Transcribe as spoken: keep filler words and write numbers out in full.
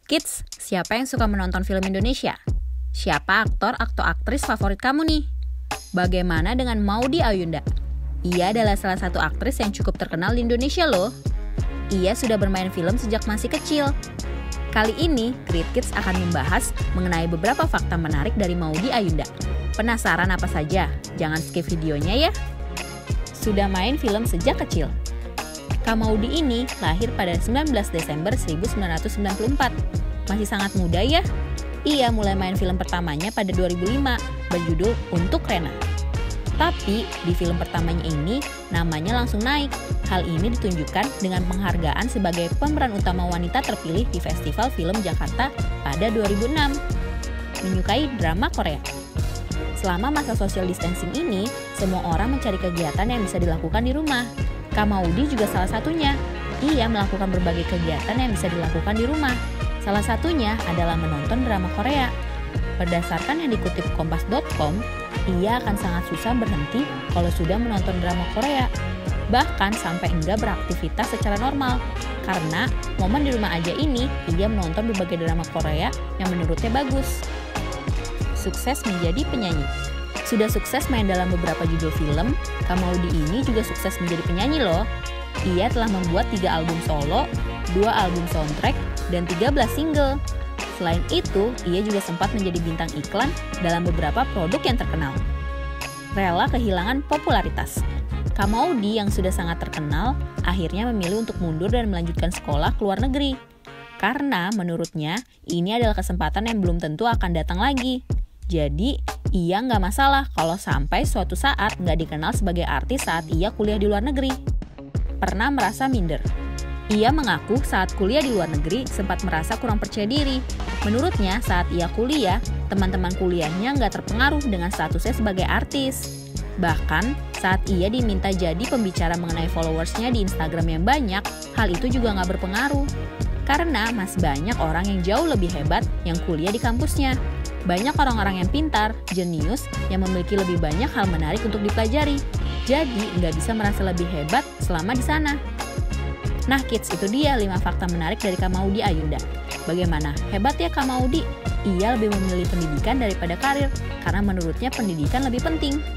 Kids, siapa yang suka menonton film Indonesia? Siapa aktor atau aktris favorit kamu nih? Bagaimana dengan Maudy Ayunda? Ia adalah salah satu aktris yang cukup terkenal di Indonesia loh. Ia sudah bermain film sejak masih kecil. Kali ini, Great Kids akan membahas mengenai beberapa fakta menarik dari Maudy Ayunda. Penasaran apa saja? Jangan skip videonya ya. Sudah main film sejak kecil. Kak Maudy ini lahir pada sembilan belas Desember seribu sembilan ratus sembilan puluh empat. Masih sangat muda ya? Ia mulai main film pertamanya pada dua ribu lima, berjudul Untuk Rena. Tapi di film pertamanya ini, namanya langsung naik. Hal ini ditunjukkan dengan penghargaan sebagai pemeran utama wanita terpilih di Festival Film Jakarta pada dua ribu enam. Menyukai drama Korea. Selama masa social distancing ini, semua orang mencari kegiatan yang bisa dilakukan di rumah. Kak Maudy juga salah satunya. Ia melakukan berbagai kegiatan yang bisa dilakukan di rumah. Salah satunya adalah menonton drama Korea. Berdasarkan yang dikutip kompas dot com, ia akan sangat susah berhenti kalau sudah menonton drama Korea. Bahkan sampai enggak beraktivitas secara normal. Karena momen di rumah aja ini, ia menonton berbagai drama Korea yang menurutnya bagus. Sukses menjadi penyanyi. Sudah sukses main dalam beberapa judul film, Kak Maudy ini juga sukses menjadi penyanyi loh. Ia telah membuat tiga album solo, dua album soundtrack, dan tiga belas single. Selain itu, ia juga sempat menjadi bintang iklan dalam beberapa produk yang terkenal. Rela kehilangan popularitas. Kak Maudy yang sudah sangat terkenal, akhirnya memilih untuk mundur dan melanjutkan sekolah ke luar negeri. Karena menurutnya, ini adalah kesempatan yang belum tentu akan datang lagi. Jadi, ia nggak masalah kalau sampai suatu saat nggak dikenal sebagai artis saat ia kuliah di luar negeri. Pernah merasa minder. Ia mengaku saat kuliah di luar negeri sempat merasa kurang percaya diri. Menurutnya, saat ia kuliah, teman-teman kuliahnya nggak terpengaruh dengan statusnya sebagai artis. Bahkan, saat ia diminta jadi pembicara mengenai followersnya di Instagram yang banyak, hal itu juga nggak berpengaruh. Karena masih banyak orang yang jauh lebih hebat yang kuliah di kampusnya. Banyak orang-orang yang pintar, jenius, yang memiliki lebih banyak hal menarik untuk dipelajari. Jadi, nggak bisa merasa lebih hebat selama di sana. Nah kids, itu dia lima fakta menarik dari Kak Maudy Ayunda. Bagaimana? Hebat ya Kak Maudy? Ia lebih memilih pendidikan daripada karir, karena menurutnya pendidikan lebih penting.